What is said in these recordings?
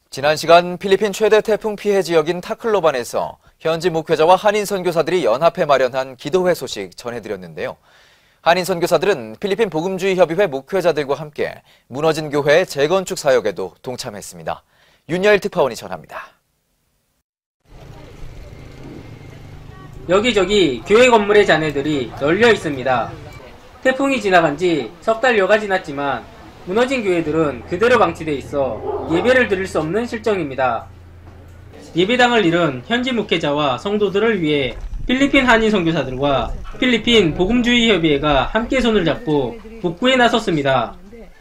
지난 시간 필리핀 최대 태풍 피해 지역인 타클로반에서 현지 목회자와 한인 선교사들이 연합해 마련한 기도회 소식 전해드렸는데요. 한인 선교사들은 필리핀 복음주의 협의회 목회자들과 함께 무너진 교회의 재건축 사역에도 동참했습니다. 윤여일 특파원이 전합니다. 여기저기 교회 건물의 잔해들이 널려 있습니다. 태풍이 지나간 지 석 달여가 지났지만 무너진 교회들은 그대로 방치돼 있어 예배를 드릴 수 없는 실정입니다. 예배당을 잃은 현지 목회자와 성도들을 위해 필리핀 한인 선교사들과 필리핀 복음주의 협의회가 함께 손을 잡고 복구에 나섰습니다.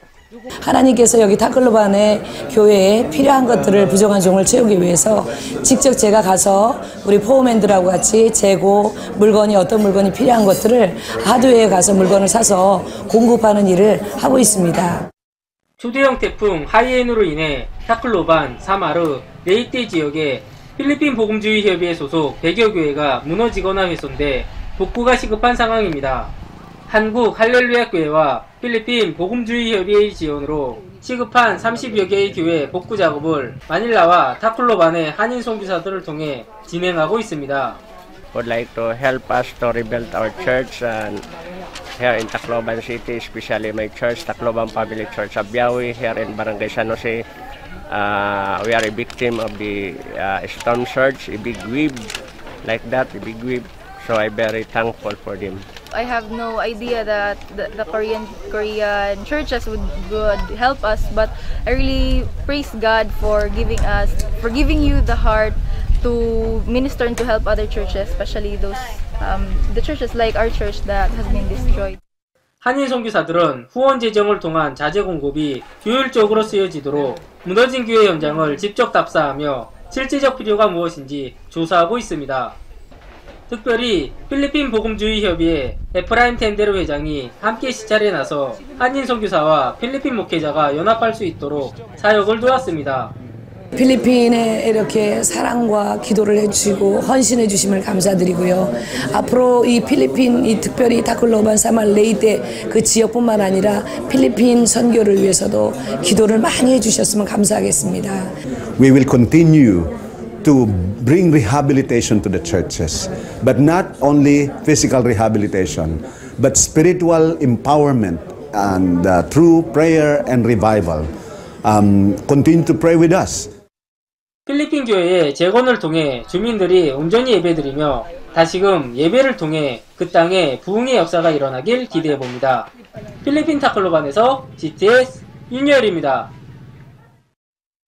하나님께서 여기 타클로반의 교회에 필요한 것들을 부족한 종을 채우기 위해서 직접 제가 가서 우리 포우맨들하고 같이 재고 물건이 어떤 물건이 필요한 것들을 하드웨어에 가서 물건을 사서 공급하는 일을 하고 있습니다. 초대형 태풍 하이엔으로 인해 타클로반, 사마르, 레이테 지역의 필리핀 복음주의 협의회 소속 100여 교회가 무너지거나 훼손돼 복구가 시급한 상황입니다. 한국 할렐루야 교회와 필리핀 복음주의 협의회의 지원으로 시급한 30여 개의 교회 복구 작업을 마닐라와 타클로반의 한인 선교사들을 통해 진행하고 있습니다. Would like to help us to rebuild our church and here in Tacloban City, especially my church, Tacloban Family Church of Yahweh, here in Barangay San Jose. We are a victim of the storm surge, a big wave like that, a big wave. So I'm very thankful for them. I have no idea that the Korean churches would help us, but I really praise God for giving you the heart to minister and to help other churches, especially those the churches like our church that has been destroyed. 한인 선교사들은 후원 재정을 통한 자재 공급이 효율적으로 쓰여지도록 무너진 교회 현장을 직접 답사하며 실제적 필요가 무엇인지 조사하고 있습니다. 특별히 필리핀 복음주의 협의회 에프라임 텐데로 회장이 함께 시찰에 나서 한인 선교사와 필리핀 목회자가 연합할 수 있도록 사역을 도왔습니다. 필리핀에 이렇게 사랑과 기도를 해주시고 헌신해 주심을 감사드리고요. 앞으로 이 필리핀, 특별히 타클로반, 사마르, 레이테 그 지역뿐만 아니라 필리핀 선교를 위해서도 기도를 많이 해주셨으면 감사하겠습니다. We will continue to bring rehabilitation to the churches, but not only physical rehabilitation, but spiritual empowerment and through prayer and revival. Continue to pray with us. 필리핀 교회의 재건을 통해 주민들이 온전히 예배드리며 다시금 예배를 통해 그 땅에 부흥의 역사가 일어나길 기대해봅니다. 필리핀 타클로반에서 GTS 윤여일입니다.